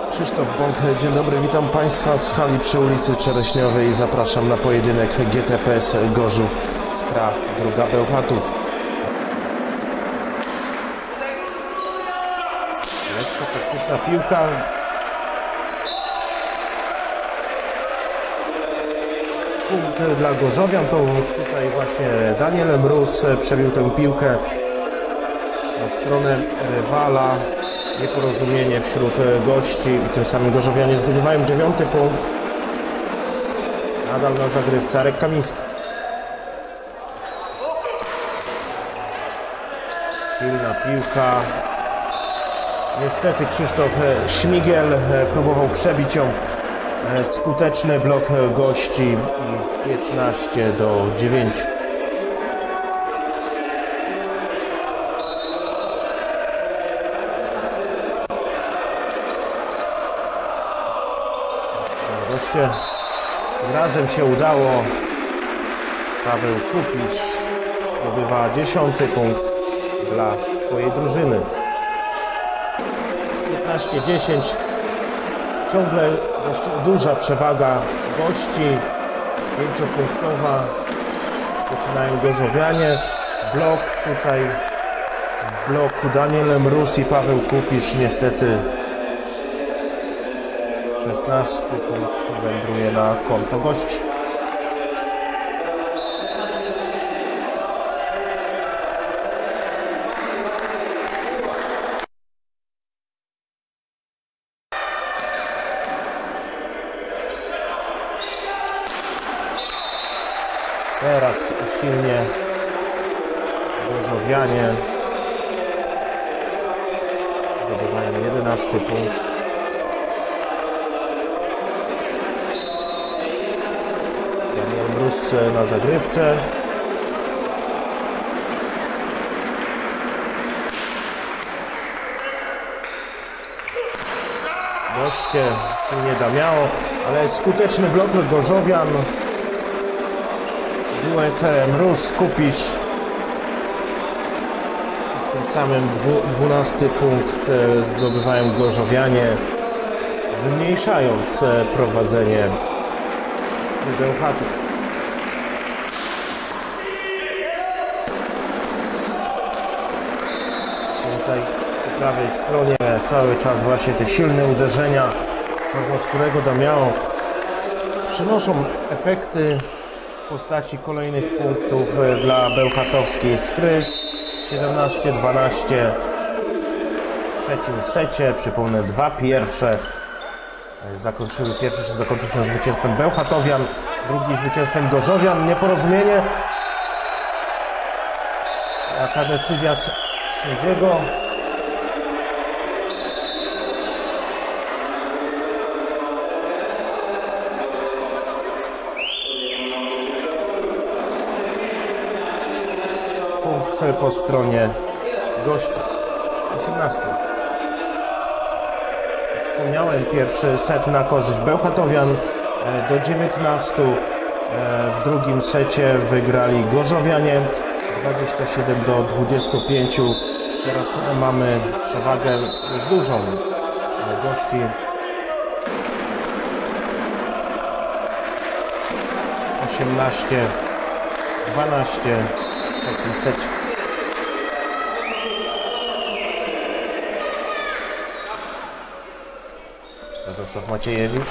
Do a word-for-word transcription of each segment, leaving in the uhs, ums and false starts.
Krzysztof Bąk, dzień dobry, witam Państwa z hali przy ulicy Czereśniowej. Zapraszam na pojedynek G T P S Gorzów, Skra, druga Bełchatów. Lekko taktyczna piłka. Punkt dla Gorzowian, to tutaj właśnie Daniel Mróz przebił tę piłkę na stronę rywala. Nieporozumienie wśród gości i tym samym Gorzowianie zdobywają dziewiąty punkt. Nadal na zagrywce Arek Kamiński. Silna piłka. Niestety Krzysztof Śmigiel próbował przebić ją. Skuteczny blok gości i piętnaście do dziewięciu. Goście tym razem się udało. Paweł Kupisz zdobywa dziesiąty punkt dla swojej drużyny. piętnaście dziesięć. Ciągle dość duża przewaga gości. Pięciopunktowa. Zaczynają Gorzowianie. Blok tutaj w bloku Daniel Mróz i Paweł Kupisz. Niestety szesnasty punkt wędruje na konto gości. Teraz silnie Gorzowianie zdobywają jedenasty punkt. Daniel Mróz na zagrywce. Goście się nie da miało, ale skuteczny blok Gorzowian. Duet Mróz Kupisz. Tym samym dwunasty punkt zdobywają Gorzowianie, zmniejszając prowadzenie Bełchatów. Tutaj po prawej stronie cały czas właśnie te silne uderzenia czarnoskórego Damiao przynoszą efekty w postaci kolejnych punktów dla bełchatowskiej Skry. siedemnaście dwanaście w trzecim secie. Przypomnę, dwa pierwsze zakończyły. Pierwszy zakończył się zwycięstwem Bełchatowian, drugi zwycięstwem Gorzowian. Nieporozumienie. Jaka decyzja sędziego? Punkt po stronie gości. osiemnasty. Wspomniałem, pierwszy set na korzyść Bełchatowian do dziewiętnastu. W drugim secie wygrali Gorzowianie dwadzieścia siedem do dwudziestu pięciu. Teraz mamy przewagę już dużą gości. osiemnaście dwanaście w trzecim secie. Radosław Maciejewicz.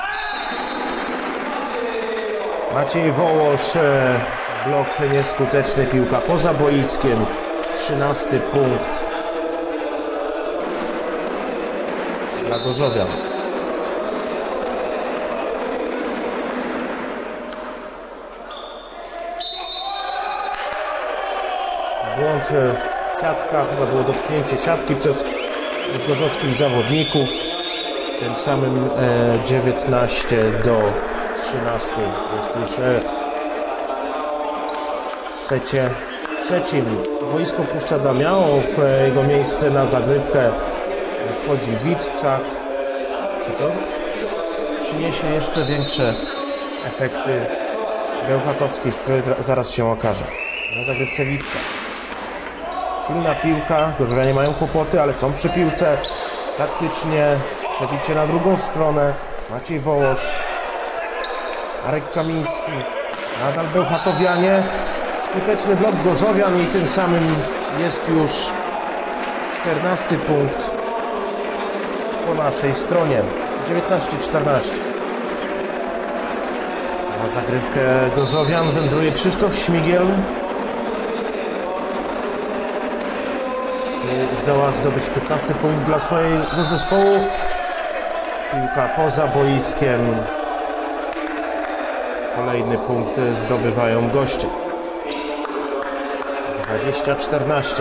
Maciej Wołosz. Blok nieskuteczny, piłka poza boiskiem. trzynasty punkt dla Gorzowian. Błąd w siatkach, chyba było dotknięcie siatki przez gorzowskich zawodników. Tym samym e, dziewiętnaście do trzynastu jest już e, w secie trzecim. Boisko puszcza Damiao, w e, jego miejsce na zagrywkę wchodzi Witczak. Czy to przyniesie jeszcze większe efekty bełchatowskiej, które zaraz się okaże. Na zagrywce Witczak. Silna piłka, Gorzowianie mają kłopoty, ale są przy piłce. Taktycznie Przebicie na drugą stronę. Maciej Wołosz. Arek Kamiński. Nadal Bełchatowianie. Skuteczny blok Gorzowian i tym samym jest już czternasty punkt po naszej stronie. dziewiętnaście czternaście. Na zagrywkę Gorzowian wędruje Krzysztof Śmigiel. Czy zdoła zdobyć piętnasty punkt dla swojego zespołu? Piłka poza boiskiem. Kolejny punkt zdobywają goście. dwadzieścia czternaście.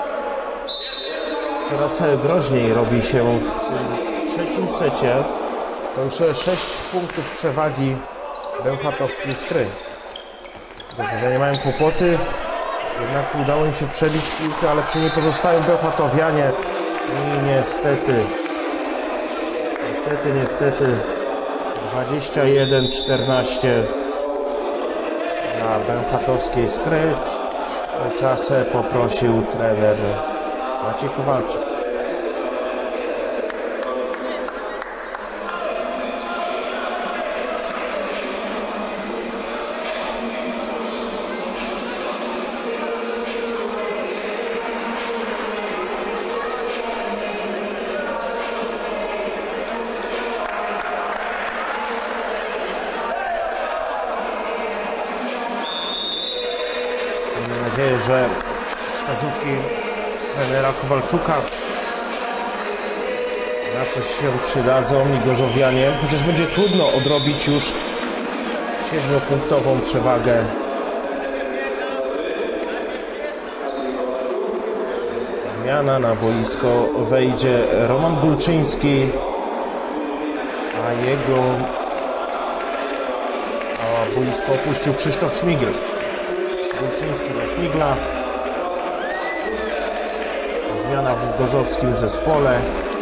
Coraz groźniej robi się w tym trzecim secie. To już sześć punktów przewagi bełchatowskiej Skry. Gorzowianie mają kłopoty. Jednak udało im się przebić piłkę, ale przy niej pozostają bełchatowianie. I niestety, niestety, niestety dwadzieścia jeden czternaście dla bełchatowskiej Skry. O czas poprosił trener Maciej Kowalczyk. Mam nadzieję, że wskazówki trenera Kowalczuka na coś się przydadzą i gorzowianie, chociaż będzie trudno odrobić już siedmiopunktową przewagę. Zmiana, na boisko wejdzie Roman Gulczyński, a jego a boisko opuścił Krzysztof Śmigiel. Gulczyński za Śmigla. Zmiana w gorzowskim zespole.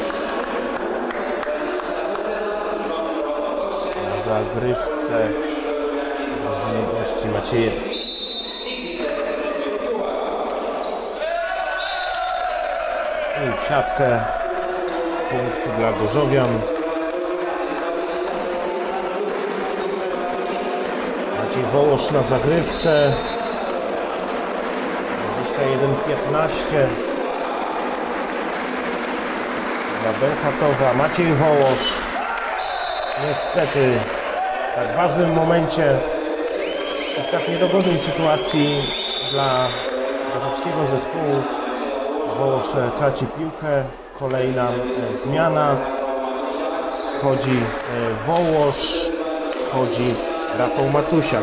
Na zagrywce drużyny gości Maciejewicz. I w siatkę punkt dla gorzowian. Maciej Wołosz na zagrywce. dwadzieścia jeden piętnaście. Dla Bełchatowa. Maciej Wołosz. Niestety w tak ważnym momencie i w tak niedogodnej sytuacji dla gorzowskiego zespołu Wołosz traci piłkę. Kolejna zmiana. Schodzi Wołosz. Wchodzi Rafał Matusiak.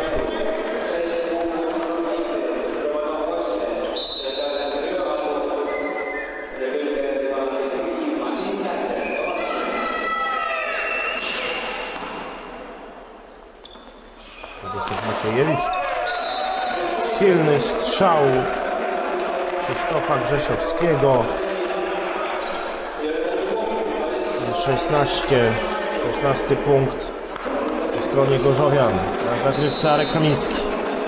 Maciejewicz. Silny strzał Krzysztofa Grzesiowskiego. szesnaście, szesnasty punkt po stronie gorzowian. Na zagrywce Arek Kamiński.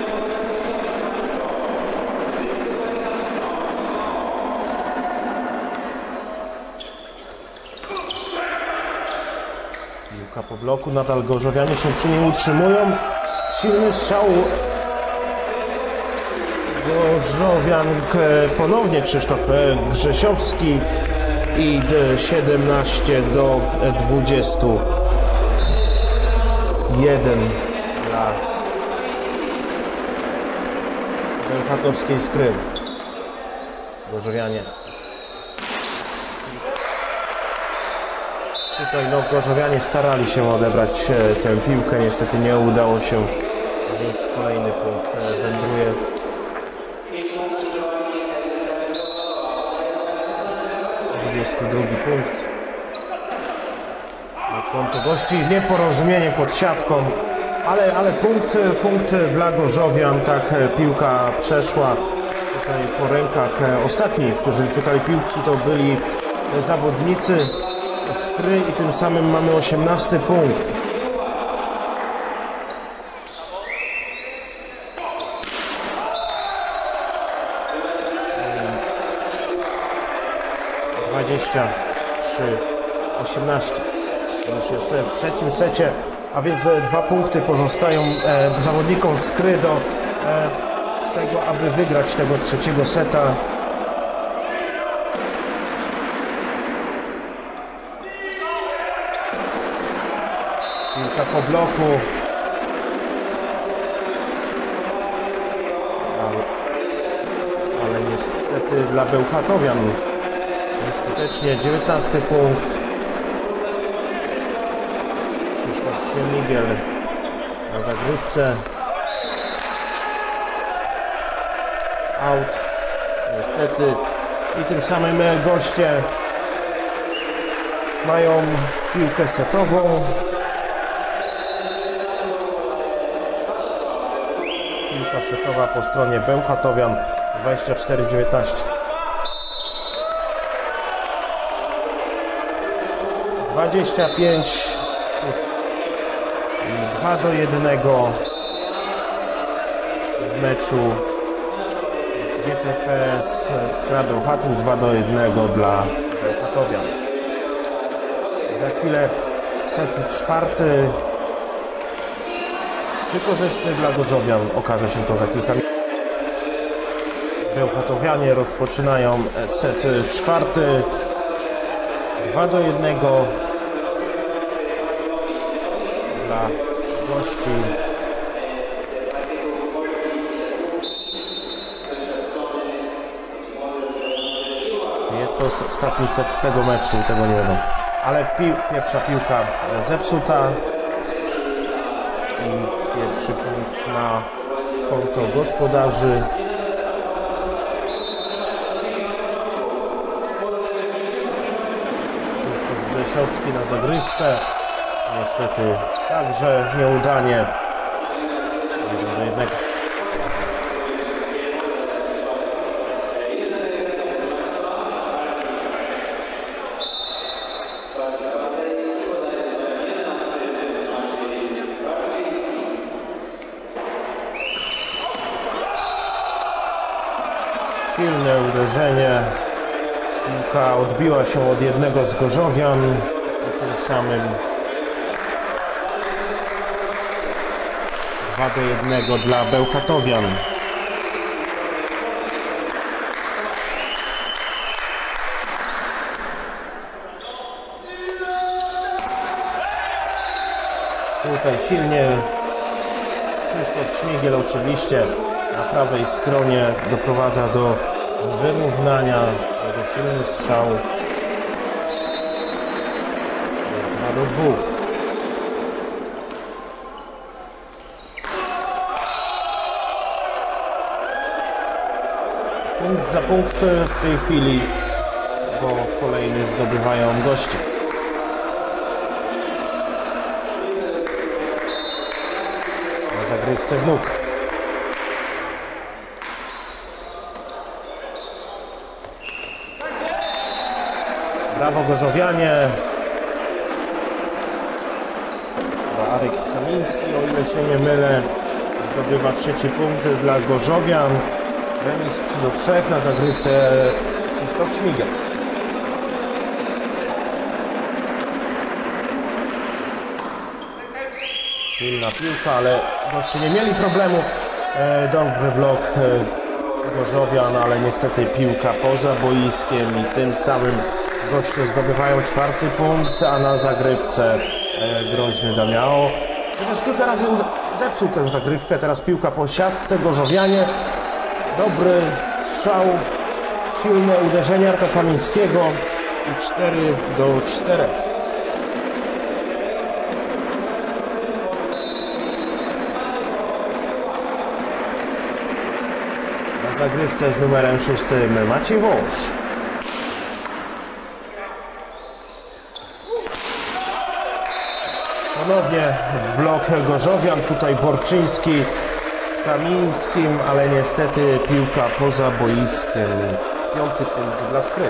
Piłka po bloku, nadal gorzowianie się przy niej utrzymują. Silny strzał gorzowian, ponownie Krzysztof Grzesiowski i siedemnaście do dwudziestu jeden dla bełchatowskiej Skry. Gorzowianie. Tutaj no, gorzowianie starali się odebrać tę piłkę, niestety nie udało się, więc kolejny punkt wędruje dwudziesty drugi punkt na konto gości. Nieporozumienie pod siatką, ale, ale punkt, punkt dla gorzowian. Tak, piłka przeszła tutaj po rękach ostatnich, którzy dotykali piłki, to byli zawodnicy Skry i tym samym mamy osiemnasty punkt. dwadzieścia trzy osiemnaście. Już jest w trzecim secie, a więc dwa punkty pozostają e, zawodnikom Skry do e, tego, aby wygrać tego trzeciego seta. Piłka po bloku. Ale, ale niestety dla Bełchatowian nieskutecznie. dziewiętnasty punkt. Krzysztof Śmigiel na zagrywce. Out. Niestety. I tym samym goście mają piłkę setową. Piłka setowa po stronie Bełchatowian. dwadzieścia cztery dziewiętnaście. dwadzieścia pięć i dwa do jednego w meczu G T P z Skra Bełchatów. Dwa do jednego dla Bełchatowian. Za chwilę set czwarty. Czy korzystny dla Gorzowian? Okaże się to za kilka minut. Bełchatowianie rozpoczynają set czwarty. dwa do jednego dla gości. Czy jest to ostatni set tego meczu? Tego nie wiadomo. Ale pi pierwsza piłka zepsuta. I pierwszy punkt na konto gospodarzy. Krzysztof Grzesiowski na zagrywce. Niestety także nieudanie. jeden do jednego. Silne uderzenie. Piłka odbiła się od jednego z Gorzowian. I tym samym dwa do jednego dla Bełchatowian. Tutaj silnie Krzysztof Śmigiel oczywiście na prawej stronie doprowadza do wyrównania. Jego silny strzał. Jest dwa do dwóch. Punkt za punkt w tej chwili, bo kolejny zdobywają goście. Na zagrywce wnuk. Brawo Gorzowianie. Arek Kamiński, o ile się nie mylę, zdobywa trzeci punkt dla Gorzowian. Remis trzy do trzech na zagrywce Krzysztof Śmigiel. Silna piłka, ale goście nie mieli problemu. E, dobry blok e, Gorzowian, ale niestety piłka poza boiskiem i tym samym goście zdobywają czwarty punkt, a na zagrywce e, groźny Damiao. Chociaż kilka razy zepsuł tę zagrywkę. Teraz piłka po siatce. Gorzowianie. Dobry strzał. Silne uderzenie Arka Kamińskiego. I cztery do czterech. Na zagrywce z numerem szóstym Maciej Wosz. Ponownie blok Gorzowian, tutaj Borczyński z Kamińskim, ale niestety piłka poza boiskiem. Piąty punkt dla Skry.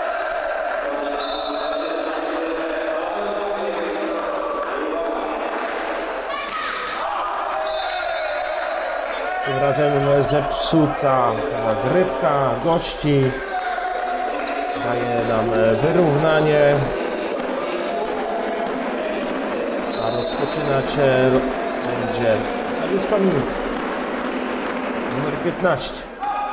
Tym razem zepsuta zagrywka gości. Daje nam wyrównanie. rozpoczynać będzie Dariusz Kamiński, numer piętnaście.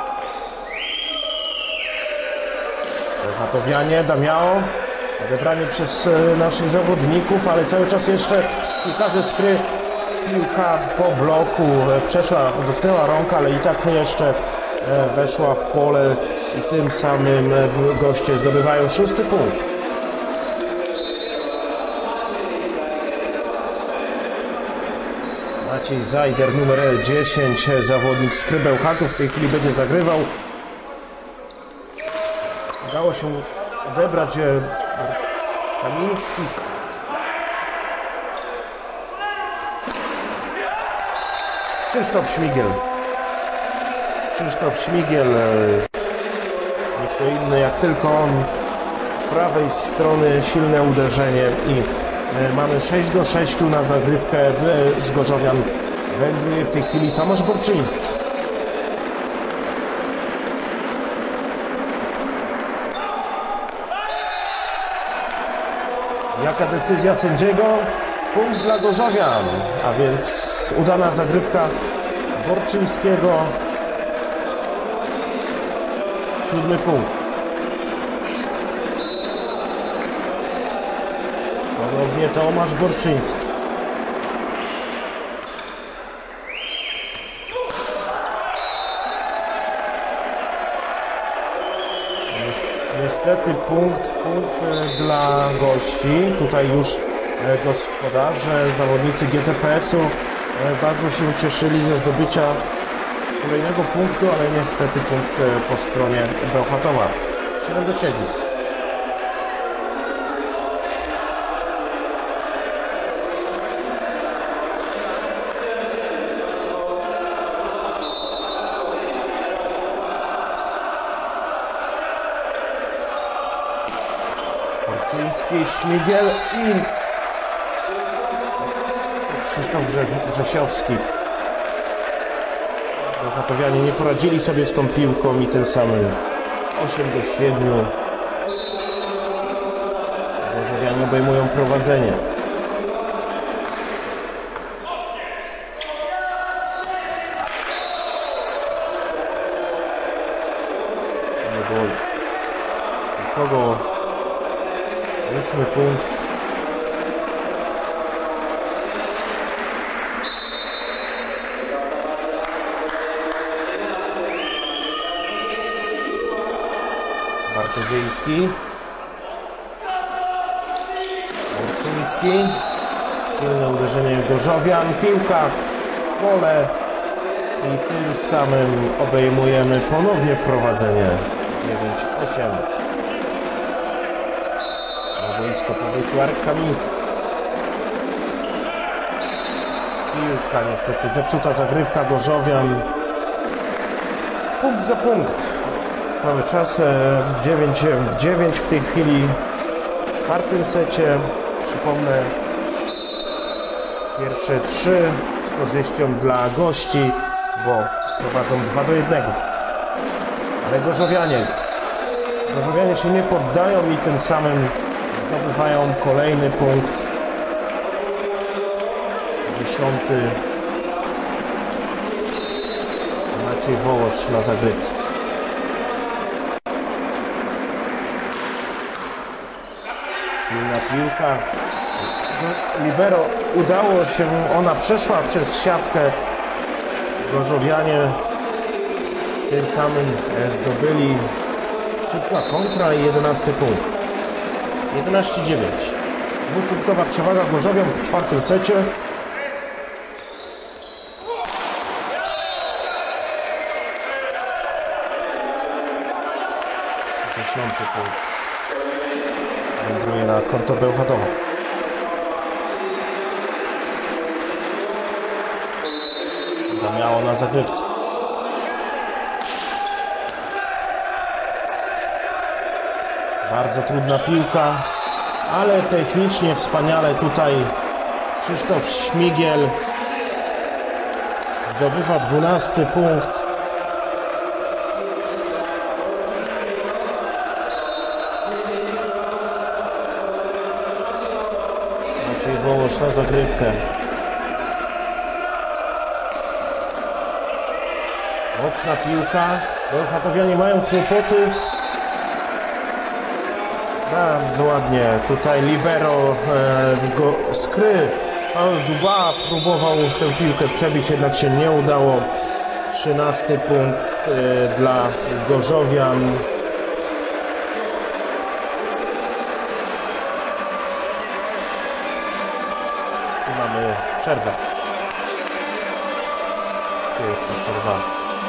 Bełchatowianie, Damiao, odebranie przez naszych zawodników, ale cały czas jeszcze piłkarze Skry. Piłka po bloku przeszła, dotknęła rąk, ale i tak jeszcze weszła w pole i tym samym goście zdobywają szósty punkt. Maciej Zajder, numer dziesięć, zawodnik Skry Bełchatów, w tej chwili będzie zagrywał. Udało się odebrać Kamiński. Krzysztof Śmigiel. Krzysztof Śmigiel, nie kto inny jak tylko on. Z prawej strony silne uderzenie i mamy sześć do sześciu na zagrywkę z Gorzowian. Wędruje w tej chwili Tomasz Borczyński. Jaka decyzja sędziego? Punkt dla Gorzowian, a więc udana zagrywka Borczyńskiego. Siódmy punkt. Ponownie Tomasz Borczyński. Niestety punkt, punkt dla gości. Tutaj już gospodarze, zawodnicy G T P S-u bardzo się cieszyli ze zdobycia kolejnego punktu, ale niestety punkt po stronie Bełchatowa. siedem do siedmiu. Borczyński, Śmigiel i Krzysztof Grzesiowski. Bełchatowianie nie poradzili sobie z tą piłką i tym samym osiem do siedmiu. Gorzowianie obejmują prowadzenie. Nie było nikogo. Ósmy punkt. Bartodziejski. Borczyński. Silne uderzenie Gorzowian. Piłka w pole i tym samym obejmujemy ponownie prowadzenie. dziewięć osiem. Na boisko powrócił Arek Kamiński. Piłka niestety zepsuta zagrywka Gorzowian. Punkt za punkt. Cały czas dziewięć dziewięć w tej chwili w czwartym secie. Przypomnę, pierwsze trzy z korzyścią dla gości, bo prowadzą dwa do jednego. Ale Gorzowianie, Gorzowianie się nie poddają i tym samym zdobywają kolejny punkt. Dziesiąty. Maciej Wołosz na zagrywce. Silna piłka. Libero udało się, ona przeszła przez siatkę. Gorzowianie tym samym zdobyli szybka kontra i jedenasty punkt. jedenaście dziewięć. Dwupunktowa przewaga Gorzowian w czwartym secie. Dziesiąty punkt wędruje na konto Bełchatowa. Damiało na zagrywce. Bardzo trudna piłka, ale technicznie wspaniale tutaj Krzysztof Śmigiel zdobywa dwunasty punkt. Maciej Wołosz na zagrywkę. Mocna piłka. Bełchatowianie mają kłopoty. Bardzo ładnie. Tutaj libero e, go skry. Paweł Duba próbował tę piłkę przebić, jednak się nie udało. trzynasty punkt e, dla Gorzowian. I mamy przerwę. Pierwsza przerwa.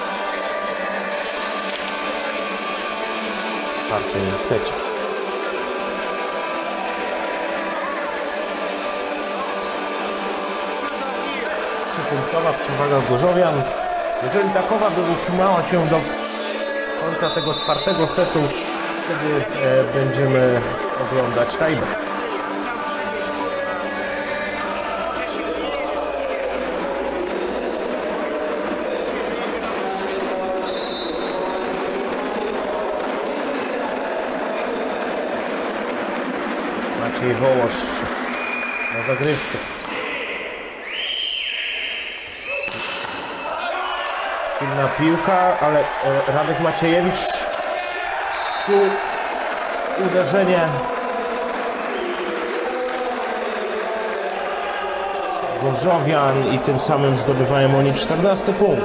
W czwartym secie. Trzypunktowa przewaga Gorzowian. Jeżeli takowa by utrzymała się do końca tego czwartego setu, wtedy e, będziemy oglądać tajbę. Maciej Wołosz na zagrywce. Silna piłka, ale e, Radek Maciejewicz. Tu uderzenie. Gorzowian i tym samym zdobywają oni czternasty punkt.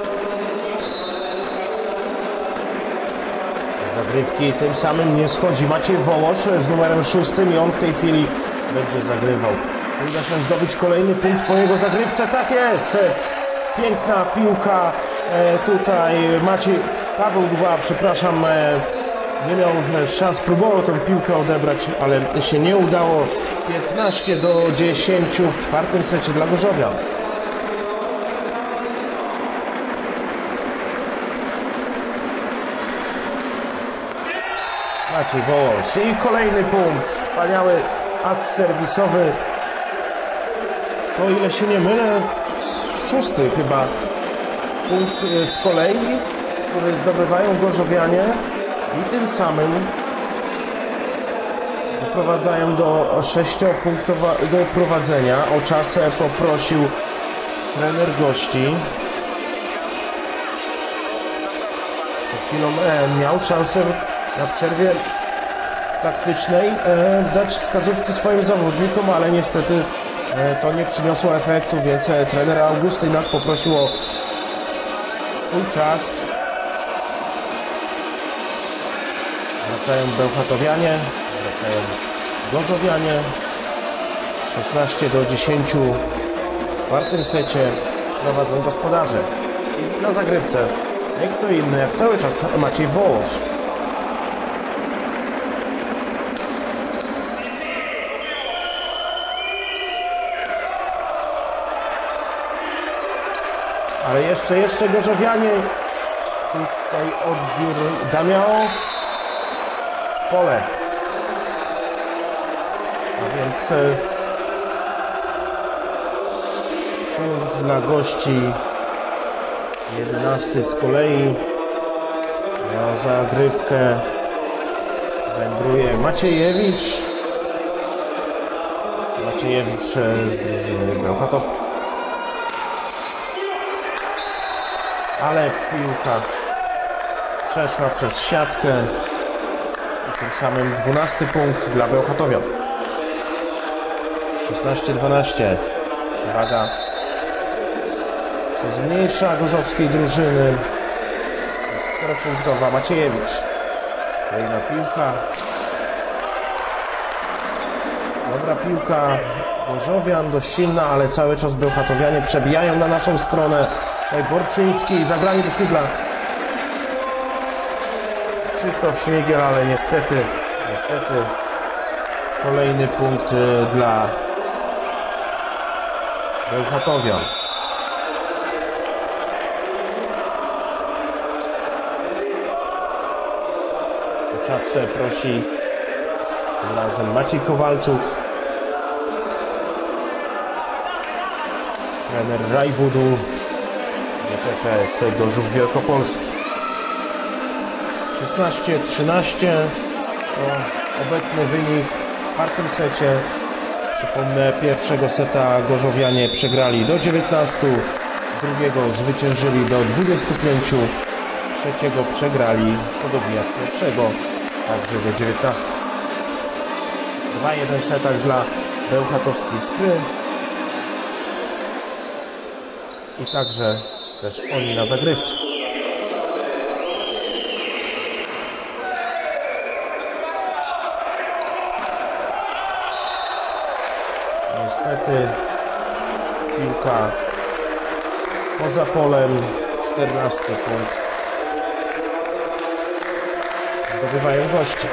Zagrywki tym samym nie schodzi Maciej Wołosz z numerem szóstym i on w tej chwili będzie zagrywał. Czy uda się zdobyć kolejny punkt po jego zagrywce? Tak jest! Piękna piłka. E, tutaj Maciej, Paweł Duba, przepraszam, e, nie miał szans, próbował tę piłkę odebrać, ale się nie udało. piętnaście do dziesięciu w czwartym secie dla Gorzowian. Maciej Wołosz i kolejny punkt. Wspaniały as serwisowy. To, ile się nie mylę, szósty chyba punkt z kolei, który zdobywają Gorzowianie i tym samym doprowadzają do sześciopunktowego prowadzenia. O czas poprosił trener gości. Przed chwilą e, miał szansę na przerwie taktycznej e, dać wskazówki swoim zawodnikom, ale niestety e, to nie przyniosło efektu, więc e, trener Augustynak poprosił o swój czas. Wracają Bełchatowianie, wracają Gorzowianie. szesnaście do dziesięciu w czwartym secie prowadzą gospodarze. I na zagrywce nie kto inny jak cały czas Maciej Wołosz. Ale jeszcze, jeszcze Gorzowianie. Tutaj odbiór Damiao. Pole. A więc punkt dla gości. jedenasty z kolei. Na zagrywkę wędruje Maciejewicz. Maciejewicz z drużyny bełchatowskiej. Ale piłka przeszła przez siatkę i tym samym dwunasty punkt dla Bełchatowian. szesnaście dwanaście. Przewaga się zmniejsza gorzowskiej drużyny. Jest czteropunktowa. Maciejewicz. Kolejna piłka. Dobra piłka Gorzowian, dość silna, ale cały czas Bełchatowianie przebijają na naszą stronę. Tutaj Borczyński, zagranie do Śmigla. Krzysztof Śmigiel, ale niestety, niestety kolejny punkt dla Bełchatowian. Czas prosi tym razem Maciej Kowalczuk. Trener Rajbudu, G P P S Gorzów Wielkopolski. szesnaście trzynaście to obecny wynik w czwartym secie. Przypomnę, pierwszego seta Gorzowianie przegrali do dziewiętnastu, drugiego zwyciężyli do dwudziestu pięciu, trzeciego przegrali podobnie jak pierwszego, także do dziewiętnastu. dwa jeden w setach dla bełchatowskiej Skry. I także też oni na zagrywce. Niestety piłka poza polem, czternasty punkt. Zdobywają goście.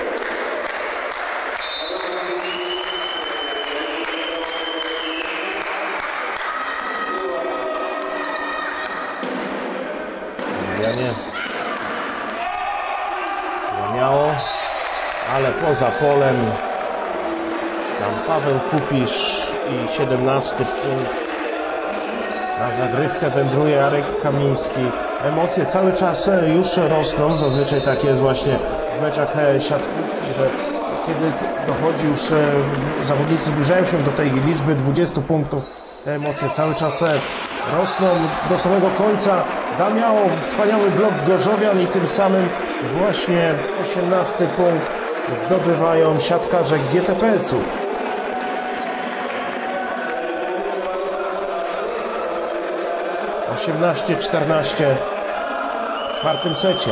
Nie. Nie miało, ale poza polem tam Paweł Kupisz i siedemnasty punkt. Na zagrywkę wędruje Arek Kamiński. Emocje cały czas już rosną. Zazwyczaj tak jest właśnie w meczach siatkówki, że kiedy dochodzi już, zawodnicy zbliżają się do tej liczby dwudziestu punktów, te emocje cały czas rosną do samego końca. Damiało wspaniały blok Gorzowian i tym samym właśnie osiemnasty punkt zdobywają siatkarze G T P S u. osiemnaście czternaście w czwartym secie.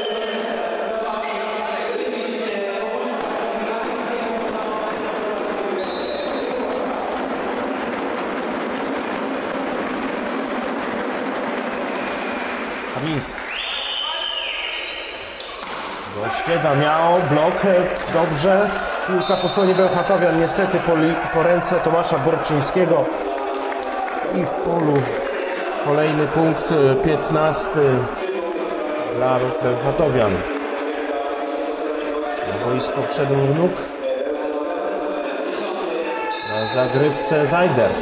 Kamiński. Goście Damiało, blok, dobrze. Piłka po stronie Bełchatowian, niestety po, po ręce Tomasza Borczyńskiego. I w polu kolejny punkt, piętnasty dla Bełchatowian. Na boisko wszedł Wnuk. Na zagrywce Zajder.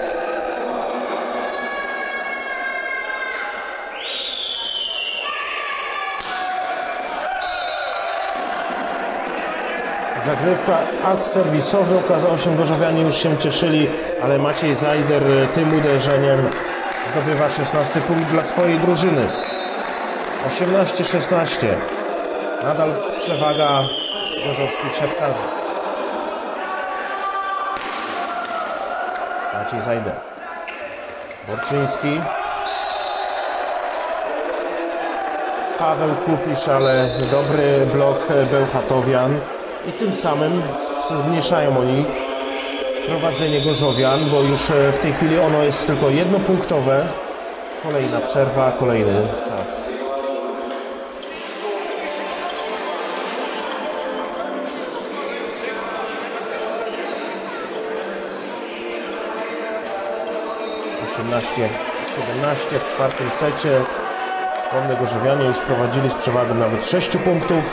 Zagrywka, as serwisowy, okazało się, Gorzowianie już się cieszyli, ale Maciej Zajder tym uderzeniem zdobywa szesnasty punkt dla swojej drużyny. osiemnaście szesnaście. Nadal przewaga gorzowskich siatkarzy. Maciej Zajder. Borczyński. Paweł Kupisz, ale dobry blok Bełchatowian. I tym samym zmniejszają oni prowadzenie Gorzowian, bo już w tej chwili ono jest tylko jednopunktowe. Kolejna przerwa, kolejny czas. osiemnaście siedemnaście w czwartym secie. Wspomnę, Gorzowianie już prowadzili z przewagą nawet sześciu punktów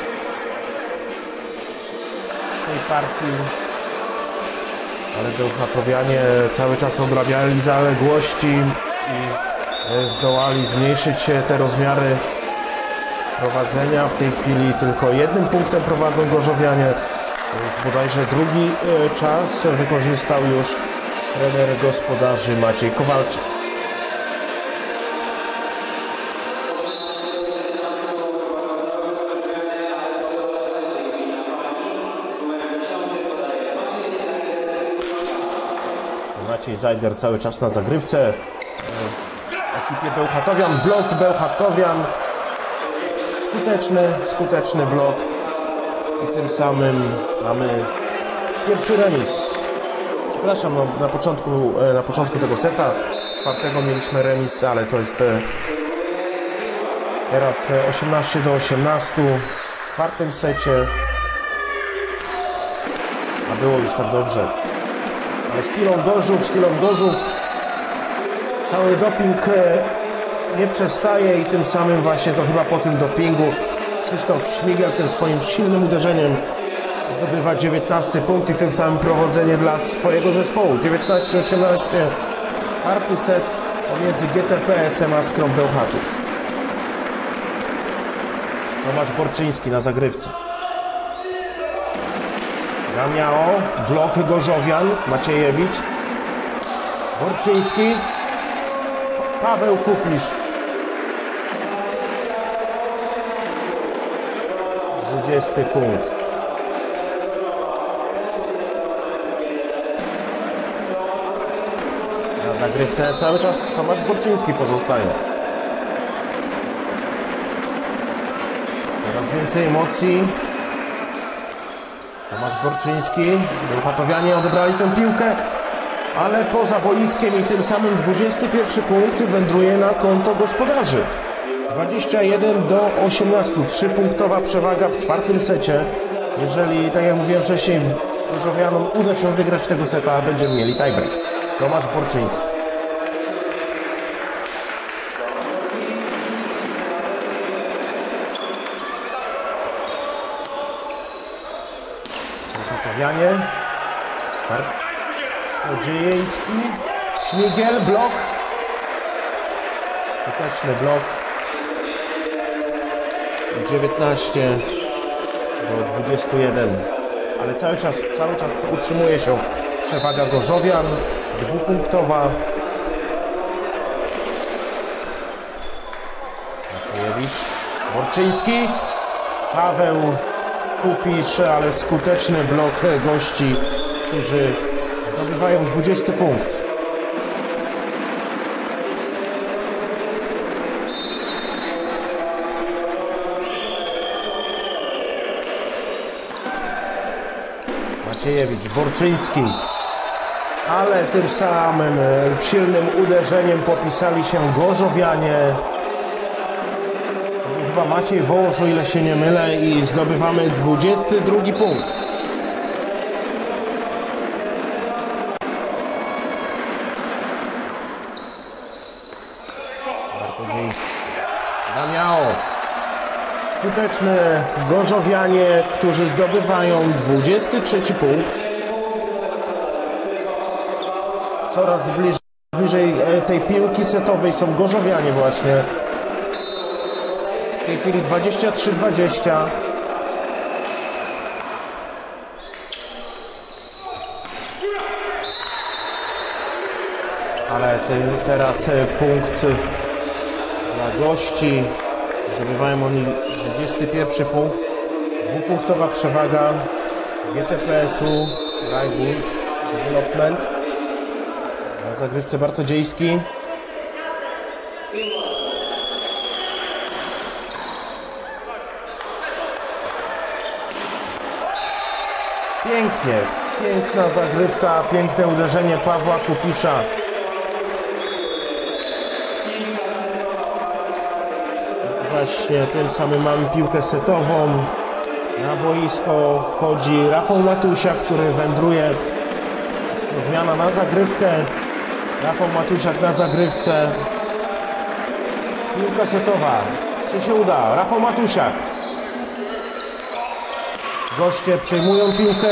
partii, ale Bełchatowianie cały czas odrabiali zaległości i zdołali zmniejszyć te rozmiary prowadzenia. W tej chwili tylko jednym punktem prowadzą Gorzowianie. To już bodajże drugi czas wykorzystał już trener gospodarzy Maciej Kowalczyk. Maciej Zajder cały czas na zagrywce w ekipie Bełchatowian. Blok Bełchatowian. Skuteczny, skuteczny blok. I tym samym mamy pierwszy remis. Przepraszam, no, na, początku, na początku tego seta czwartego mieliśmy remis, ale to jest teraz osiemnaście do osiemnastu w czwartym secie. A było już tak dobrze. Ale Stilą Gorzów, Stilą Gorzów, cały doping nie przestaje i tym samym właśnie to chyba po tym dopingu Krzysztof Śmigiel tym swoim silnym uderzeniem zdobywa dziewiętnasty punkt i tym samym prowadzenie dla swojego zespołu. dziewiętnaście osiemnaście, czwarty set pomiędzy G T P S em a Skrą Bełchatów. Tomasz Borczyński na zagrywce. Damiao, blok Gorzowian, Maciejewicz, Borczyński, Paweł Kupisz. dwudziesty punkt. Na zagrywce cały czas Tomasz Borczyński pozostaje. Coraz więcej emocji. Tomasz Borczyński, Bełchatowianie odebrali tę piłkę, ale poza boiskiem i tym samym dwudziesty pierwszy punkt wędruje na konto gospodarzy. dwadzieścia jeden do osiemnastu. Trzypunktowa przewaga w czwartym secie. Jeżeli, tak jak mówiłem wcześniej, Gorzowianom uda się wygrać tego seta, będziemy mieli tiebreak. Tomasz Borczyński. Bełchatowianie. Kodziejski. Śmigiel, blok. Skuteczny blok. dziewiętnaście do dwudziestu jeden. Ale cały czas, cały czas utrzymuje się przewaga Gorzowian. Dwupunktowa. Maciejewicz. Borczyński. Paweł Kupisz, ale skuteczny blok gości, którzy zdobywają dwudziesty punkt. Maciejewicz, Borczyński, ale tym samym silnym uderzeniem popisali się Gorzowianie. To chyba Maciej Wołosz, o ile się nie mylę, i zdobywamy dwudziesty drugi punkt. Bartodziejski, Damiao. Skuteczne Gorzowianie, którzy zdobywają dwudziesty trzeci punkt. Coraz bliżej, bliżej tej piłki setowej są Gorzowianie właśnie. W tej chwili dwadzieścia trzy dwadzieścia. Ale ten, teraz punkt dla gości. Zdobywają oni dwudziesty pierwszy punkt. Dwupunktowa przewaga G T P S-u Rajbund Development. Na zagrywce Bartodziejski. Pięknie, piękna zagrywka, piękne uderzenie Pawła Kupisza. Właśnie tym samym mamy piłkę setową. Na boisko wchodzi Rafał Matusiak, który wędruje. Jest to zmiana na zagrywkę. Rafał Matusiak na zagrywce. Piłka setowa. Czy się uda? Rafał Matusiak. Goście przejmują piłkę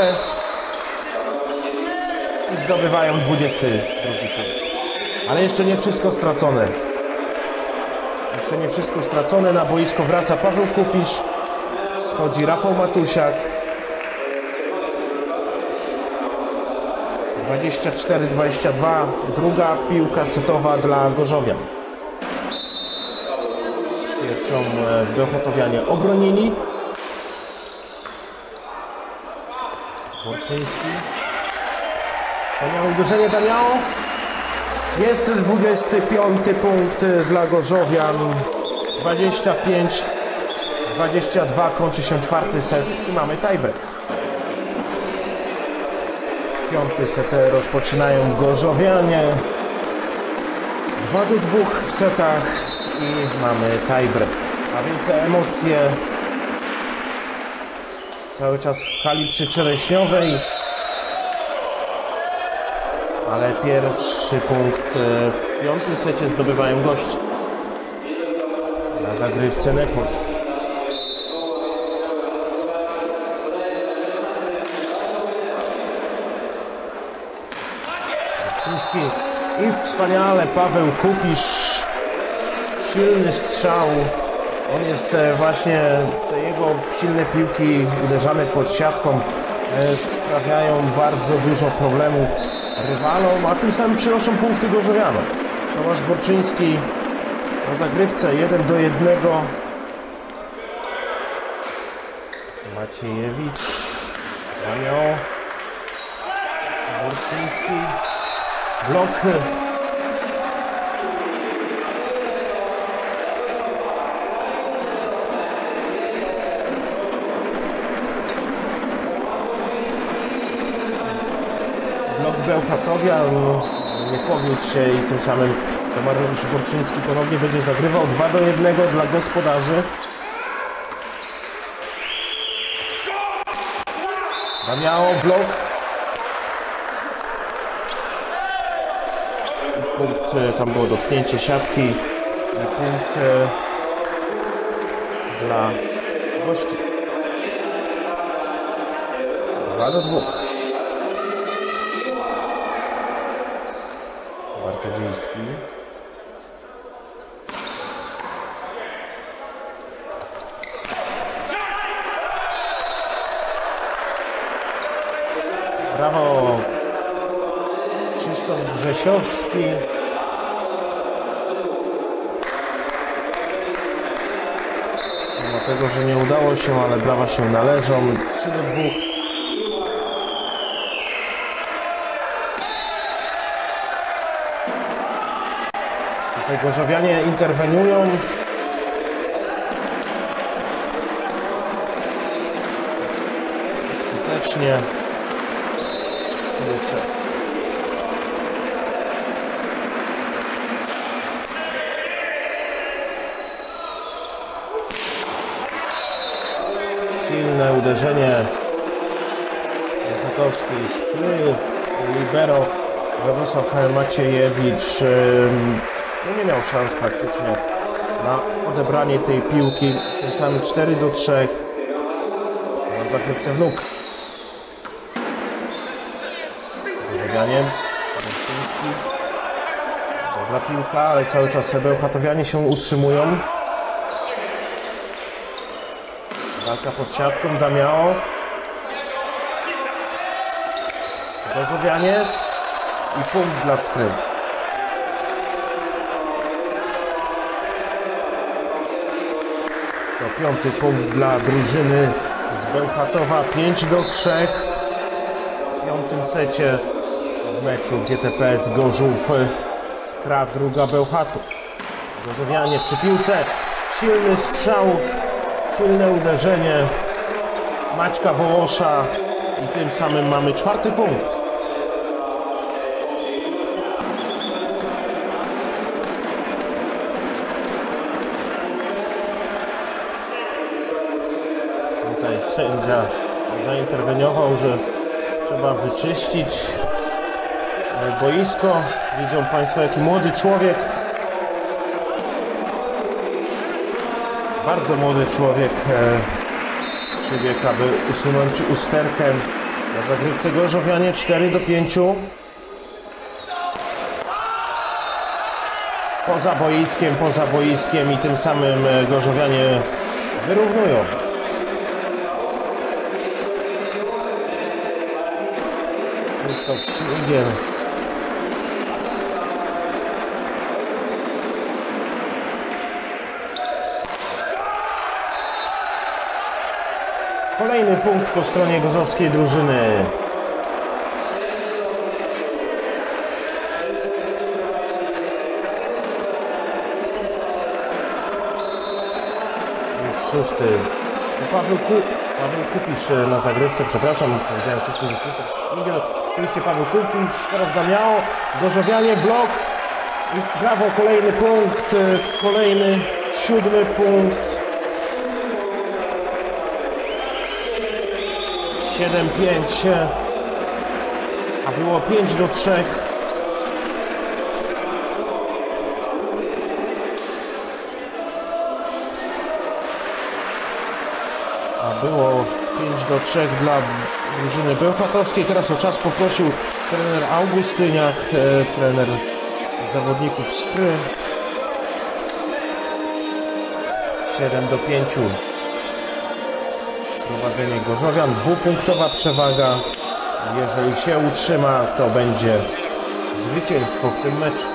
i zdobywają dwudziesty drugi punkt. Ale jeszcze nie wszystko stracone. Jeszcze nie wszystko stracone. Na boisko wraca Paweł Kupisz. Schodzi Rafał Matusiak. dwadzieścia cztery dwadzieścia dwa. Druga piłka setowa dla Gorzowian. Pierwszą Bełchatowianie obronili. Borczyński. Miał uderzenie Damiao. Jest dwudziesty piąty punkt dla Gorzowian. dwadzieścia pięć dwadzieścia dwa. Kończy się czwarty set i mamy tiebreak. Piąty set rozpoczynają Gorzowianie. dwa do dwóch w setach i mamy tiebreak. A więc emocje cały czas w hali przyczereśniowej. Ale pierwszy punkt w piątym secie zdobywają goście. Na zagrywce Nepal. Barczyński i wspaniale Paweł Kupisz. Silny strzał. On jest właśnie, te jego silne piłki uderzane pod siatką sprawiają bardzo dużo problemów rywalom, a tym samym przynoszą punkty gorzowianom. Tomasz Borczyński na zagrywce jeden do jednego. Maciejewicz, Damiał, Borczyński, blok. Blok Bełchatowia nie powiódł się i tym samym Tomasz Borczyński ponownie będzie zagrywał dwa do jednego dla gospodarzy. Damiało blok. Punkt, tam było dotknięcie siatki. Punkt dla gości. dwa do dwóch. Bartodziejski. Brawo, Krzysztof Grzesiowski. Mimo tego, że nie udało się, ale brawa się należą. trzy do dwóch. Tutaj gorzowianie interweniują. Skutecznie. trzy do trzech. Silne uderzenie Bełchatowskiej skry. Libero Radosław Maciejewicz no nie miał szans praktycznie na odebranie tej piłki. Tym samym cztery do trzech na zagrywce w nóg. Gorzowianie, Borczyński. Dobra piłka, ale cały czas Bełchatowianie się utrzymują. Walka pod siatką, Damiao. Gorzowianie i punkt dla Skry. To piąty punkt dla drużyny z Bełchatowa. pięć do trzech w piątym secie w meczu G T P S Gorzów. Skra druga Bełchatów. Gorzowianie przy piłce. Silny strzał, silne uderzenie Maćka Wołosza i tym samym mamy czwarty punkt. Tutaj sędzia zainterweniował, że trzeba wyczyścić boisko. Widzą Państwo, jaki młody człowiek, bardzo młody człowiek przybiegł, aby usunąć usterkę na zagrywce. Gorzowianie cztery do pięciu. Poza boiskiem, poza boiskiem i tym samym Gorzowianie wyrównują. Krzysztof Śmigiel. Kolejny punkt po stronie gorzowskiej drużyny. Już szósty. Paweł, Ku... Paweł Kupisz na zagrywce, przepraszam, powiedziałem wcześniej, że Krzysztof Śmigiel. Oczywiście Paweł Kupisz, teraz Damiało, Gorzowianie, blok i brawo, kolejny punkt, kolejny siódmy punkt. siedem pięć, a było pięć do trzech. A było pięć do trzech dla drużyny bełchatowskiej. Teraz o czas poprosił trener Augustyniak, e, trener zawodników Skry. siedem do pięciu. prowadzenie Gorzowian, dwupunktowa przewaga. Jeżeli się utrzyma, to będzie zwycięstwo w tym meczu.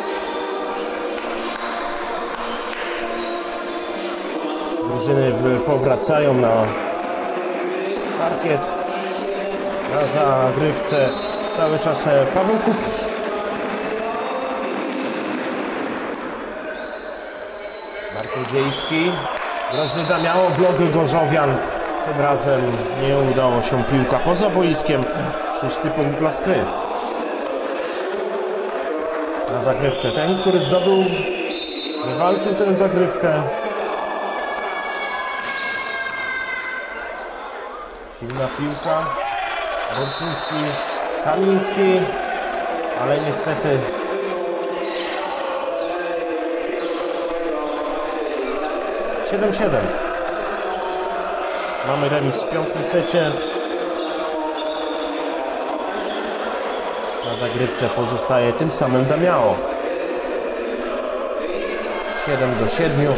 Drużyny powracają na parkiet. Na zagrywce cały czas Paweł Kupisz. Bartosz Dziejski. Groźny Damiało, blok Gorzowian. Tym razem nie udało się, piłka poza boiskiem. Szósty punkt dla Skry. Na zagrywce ten, który zdobył, wywalczył tę zagrywkę. Silna piłka. Borczyński, Kamiński, ale niestety siedem siedem. Mamy remis w piątym secie. Na zagrywce pozostaje tym samym Damiało. siedem do siedmiu.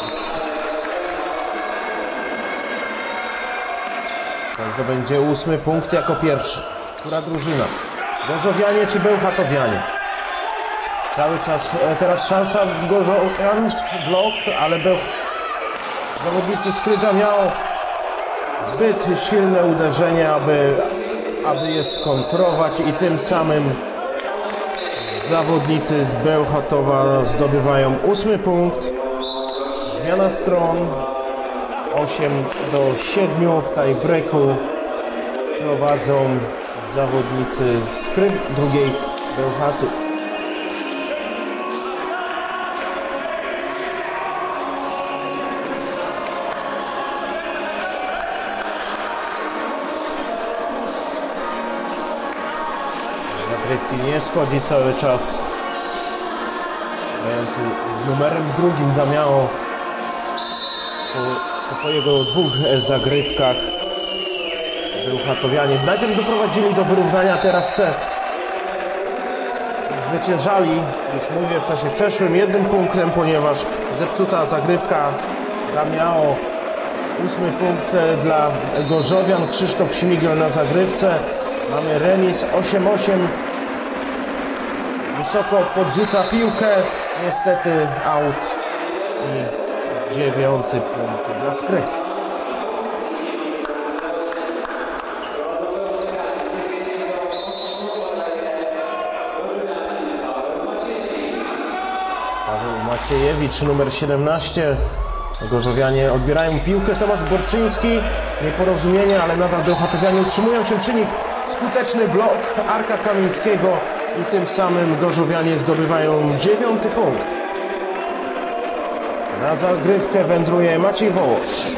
To zdobędzie ósmy punkt jako pierwszy. Która drużyna? Gorzowianie czy Bełchatowianie? Cały czas teraz szansa Gorzowian, blok, ale Bełch... zawodnicy Skry Damiało zbyt silne uderzenie, aby, aby je skontrować i tym samym zawodnicy z Bełchatowa zdobywają ósmy punkt. Zmiana stron. osiem do siedmiu w tiebreaku prowadzą zawodnicy Skry drugiej Bełchatów. Zagrywki nie schodzi cały czas. Grający z numerem drugim Damiało po, po jego dwóch zagrywkach Bełchatowianie najpierw doprowadzili do wyrównania, teraz se wyciężali, już mówię, w czasie przeszłym jednym punktem, ponieważ zepsuta zagrywka Damiało. Ósmy punkt dla Gorzowian, Krzysztof Śmigel na zagrywce. Mamy remis osiem osiem. Wysoko podrzuca piłkę, niestety out i dziewiąty punkt dla Skry. Paweł Maciejewicz, numer siedemnaście. Gorzowianie odbierają piłkę. Tomasz Borczyński. Nieporozumienie, ale nadal Bełchatowianie utrzymują się przy nich. Skuteczny blok Arka Kamińskiego i tym samym Gorzowianie zdobywają dziewiąty punkt. Na zagrywkę wędruje Maciej Wołosz.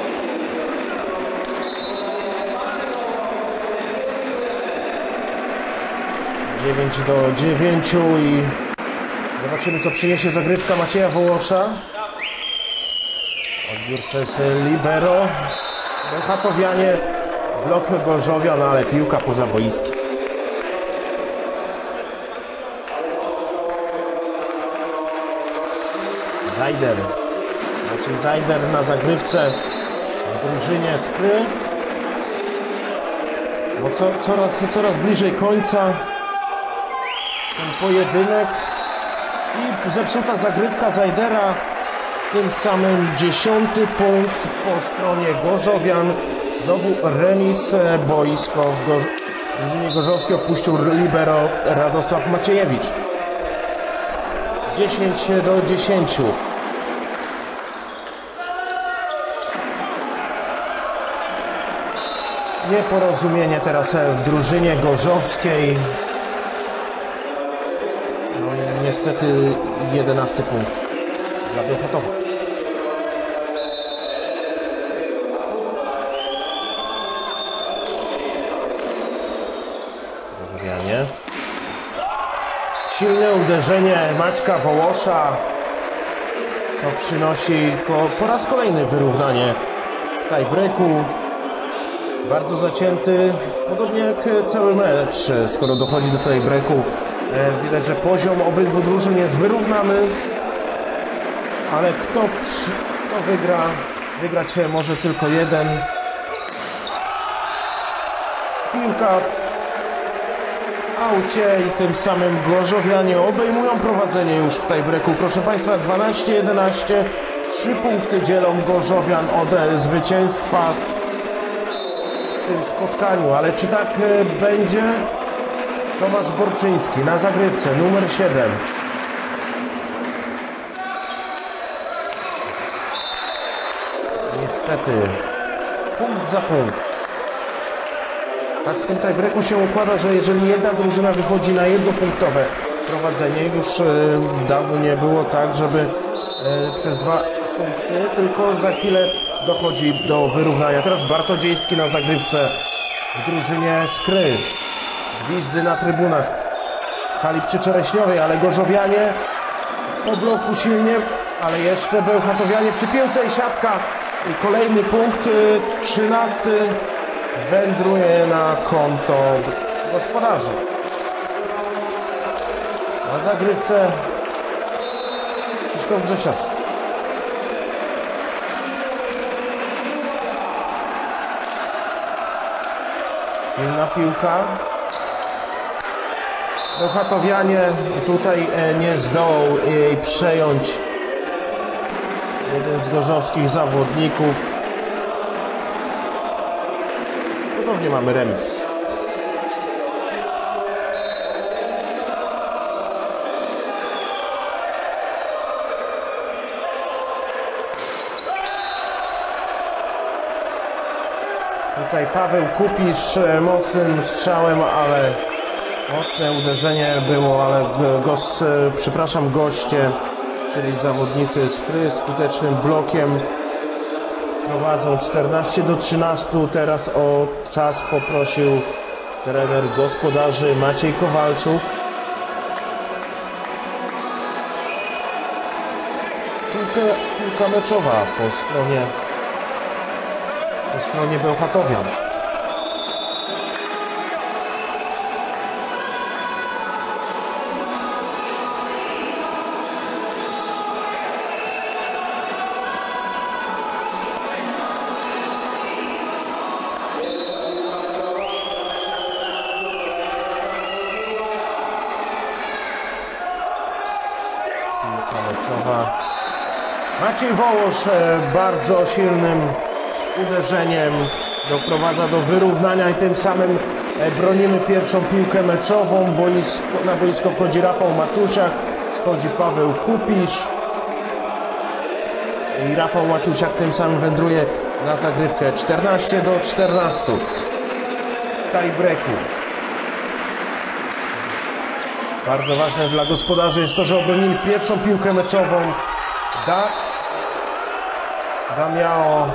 dziewięć do dziewięciu i zobaczymy, co przyniesie zagrywka Macieja Wołosza. Odbiór przez libero. Bełchatowianie, blok Gorzowian, ale piłka poza boiskiem. Zajder. Maciej Zajder na zagrywce w drużynie Skry. No co, coraz, coraz bliżej końca ten pojedynek i zepsuta zagrywka Zajdera. Tym samym dziesiąty punkt po stronie Gorzowian. Znowu remis. Boisko w Gorz drużynie gorzowskiej opuścił libero Radosław Maciejewicz. dziesięć do dziesięciu. Nieporozumienie teraz w drużynie gorzowskiej. No i niestety jedenasty punkt dla Bełchatowa. Gorzowianie. Silne uderzenie Maćka Wołosza, co przynosi po raz kolejny wyrównanie w tiebreaku. Bardzo zacięty, podobnie jak cały mecz, skoro dochodzi do tiebreaku. Widać, że poziom obydwu drużyn jest wyrównany, ale kto, kto wygra, wygrać może tylko jeden. piłka w aucie i tym samym gorzowianie obejmują prowadzenie już w tiebreaku. Proszę Państwa, dwanaście jedenaście. Trzy punkty dzielą gorzowian od zwycięstwa w tym spotkaniu. Ale czy tak będzie? Tomasz Borczyński na zagrywce, numer siedem. Niestety, punkt za punkt. Tak w tym tiebreaku się układa, że jeżeli jedna drużyna wychodzi na jednopunktowe prowadzenie, już e, dawno nie było tak, żeby e, przez dwa punkty, tylko za chwilę dochodzi do wyrównania. Teraz Bartodziejski na zagrywce w drużynie Skry. Gwizdy na trybunach w hali przyczereśniowej, ale gorzowianie po bloku silnie, ale jeszcze bełchatowianie przy piłce i siatka. I kolejny punkt, trzynasty, wędruje na konto gospodarzy. Na zagrywce Krzysztof Grzesiowski. Silna piłka. Bełchatowianie tutaj nie zdołał jej przejąć jeden z gorzowskich zawodników. Ponownie mamy remis. Tutaj Paweł Kupisz mocnym strzałem, ale mocne uderzenie było, ale gos, przepraszam, goście, czyli zawodnicy Skry, skutecznym blokiem prowadzą czternaście do trzynastu. Teraz o czas poprosił trener gospodarzy Maciej Kowalczuk. Piłka, piłka meczowa po stronie po stronie Bełchatowian. Maciej Wołosz bardzo silnym uderzeniem doprowadza do wyrównania i tym samym bronimy pierwszą piłkę meczową. Boisko, na boisko wchodzi Rafał Matusiak, schodzi Paweł Kupisz i Rafał Matusiak tym samym wędruje na zagrywkę. czternaście do czternastu w tiebreaku. Bardzo ważne dla gospodarzy jest to, że obronili pierwszą piłkę meczową. Da Damiao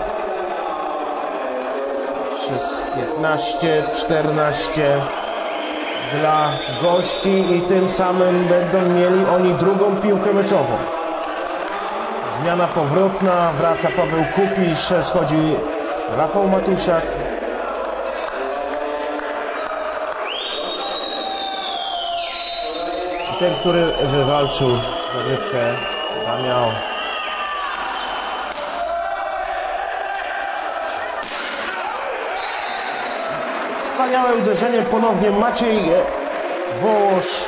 piętnaście czternaście dla gości i tym samym będą mieli oni drugą piłkę meczową. Zmiana powrotna, wraca Paweł Kupisz, schodzi Rafał Matusiak. I ten, który wywalczył zagrywkę, Damiao. Wspaniałe uderzenie, ponownie Maciej Wołosz.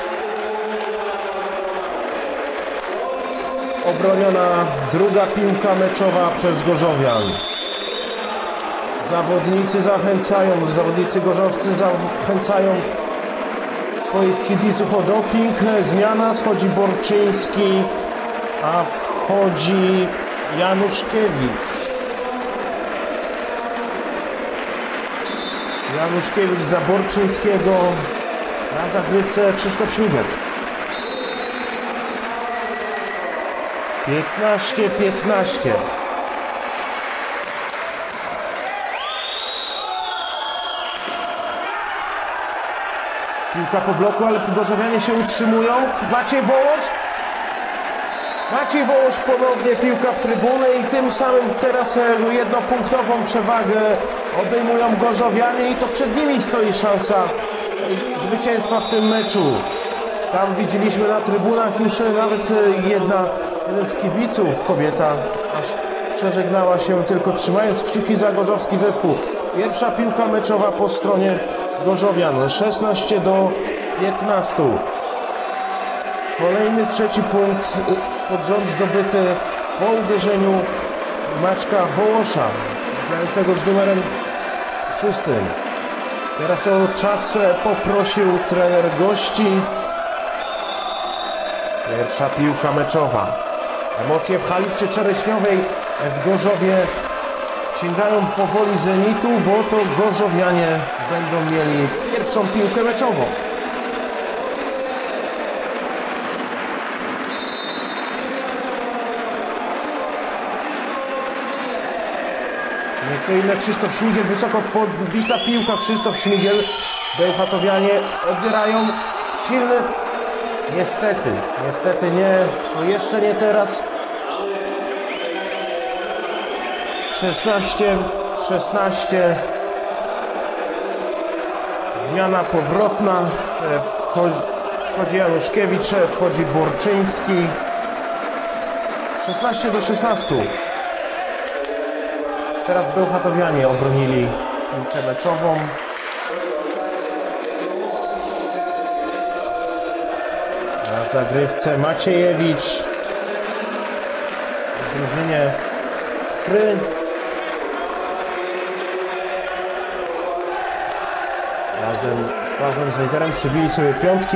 Obroniona druga piłka meczowa przez gorzowian. Zawodnicy zachęcają, zawodnicy gorzowscy zachęcają swoich kibiców o doping. Zmiana, schodzi Borczyński, a wchodzi Januszkiewicz. Januszkiewicz za Borczyńskiego, na zagrywce Krzysztof Śmigiel. piętnaście piętnaście. Piłka po bloku, ale gorzowianie się utrzymują. Maciej Wołosz. Maciej Wołosz ponownie, piłka w trybunę i tym samym teraz jednopunktową przewagę obejmują gorzowianie i to przed nimi stoi szansa zwycięstwa w tym meczu. Tam widzieliśmy na trybunach już nawet jedna, jeden z kibiców, kobieta, aż przeżegnała się, tylko trzymając kciuki za gorzowski zespół. Pierwsza piłka meczowa po stronie Gorzowian. szesnaście do piętnastu. Kolejny trzeci punkt pod rząd zdobyty po uderzeniu Maćka Wołosza, grającego z numerem szóstym. Teraz o czas poprosił trener gości. Pierwsza piłka meczowa. Emocje w hali przyczereśniowej w Gorzowie sięgają powoli zenitu, bo to gorzowianie będą mieli pierwszą piłkę meczową. Nie kto inny, Krzysztof Śmigiel, wysoko podbita piłka. Krzysztof Śmigiel, bełchatowianie odbierają silny. Niestety, niestety nie, to jeszcze nie teraz. szesnaście szesnaście. Zmiana powrotna. Wchodzi, wchodzi Januszkiewicz, wchodzi Borczyński. szesnaście do szesnastu. Teraz bełchatowianie obronili piłkę meczową. Na zagrywce Maciejewicz w drużynie Skry. Razem z Pawłem Zajderem przybili sobie piątki.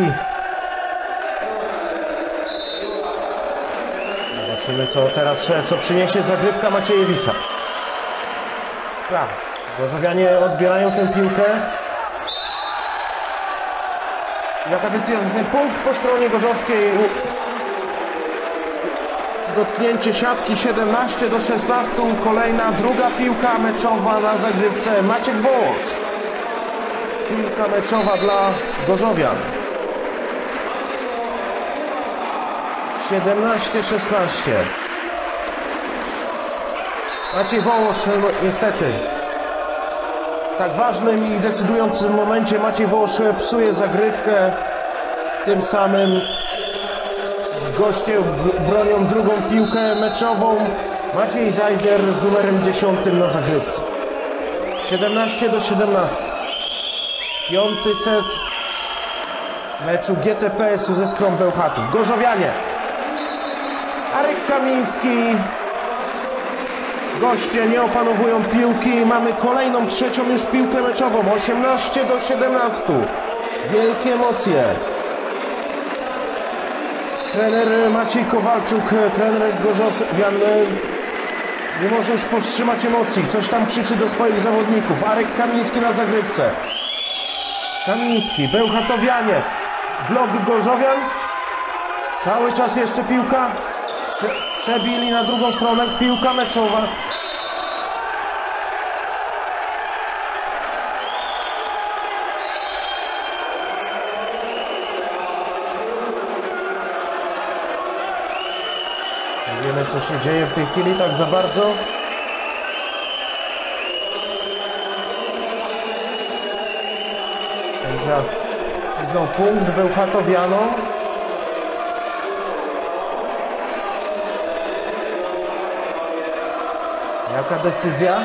Zobaczymy, co teraz, co przyniesie zagrywka Maciejewicza. Skra. Gorzowianie odbierają tę piłkę. Jaka decyzja? Punkt po stronie gorzowskiej. Dotknięcie siatki. Siedemnaście do szesnastu. Kolejna druga piłka meczowa na zagrywce. Maciek Wołosz. Piłka meczowa dla gorzowian. siedemnaście szesnaście. Maciej Wołosz, no, niestety w tak ważnym i decydującym momencie Maciej Wołosz psuje zagrywkę. Tym samym goście bronią drugą piłkę meczową. Maciej Zajder z numerem dziesiątym na zagrywce. siedemnaście do siedemnastu. Piąty set meczu G T P S u ze Skrą Bełchatów. Gorzowianie. Arek Kamiński. Goście nie opanowują piłki. Mamy kolejną, trzecią już piłkę meczową. osiemnaście do siedemnastu. Wielkie emocje. Trener Maciej Kowalczuk, trener Gorzowian, nie może już powstrzymać emocji. Coś tam krzyczy do swoich zawodników. Arek Kamiński na zagrywce. Kamiński, bełchatowianie. Blok Gorzowian. Cały czas jeszcze piłka. Prze przebili na drugą stronę. Piłka meczowa. Nie wiemy, co się dzieje w tej chwili tak za bardzo. Sędzia przyznał punkt bełchatowianom. Jaka decyzja?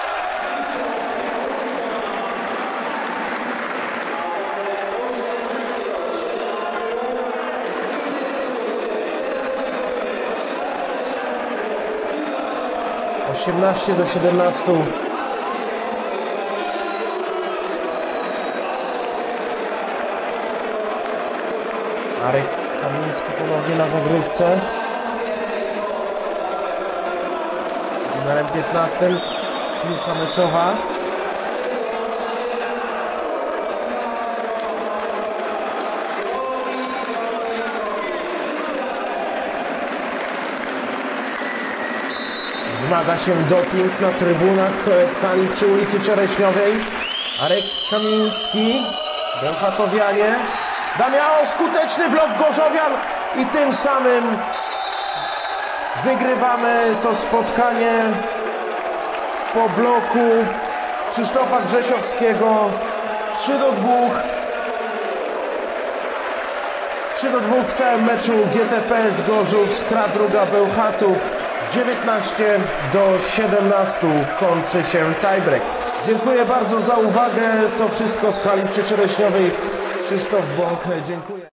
osiemnaście do siedemnastu. Arek Kamiński ponownie na zagrywce. Z numerem piętnastym piłka meczowa. Zmaga się doping na trybunach w hali przy ulicy Czereśniowej. Arek Kamiński, bełchatowianie. Damiao, skuteczny blok gorzowian i tym samym wygrywamy to spotkanie po bloku Krzysztofa Grzesiowskiego. trzy do dwóch. trzy do dwóch w całym meczu G T P S Gorzów, Skra druga Bełchatów. dziewiętnaście do siedemnastu kończy się tiebreak. Dziękuję bardzo za uwagę. To wszystko z hali przyczereśniowej. Krzysztof Bąk, dziękuję.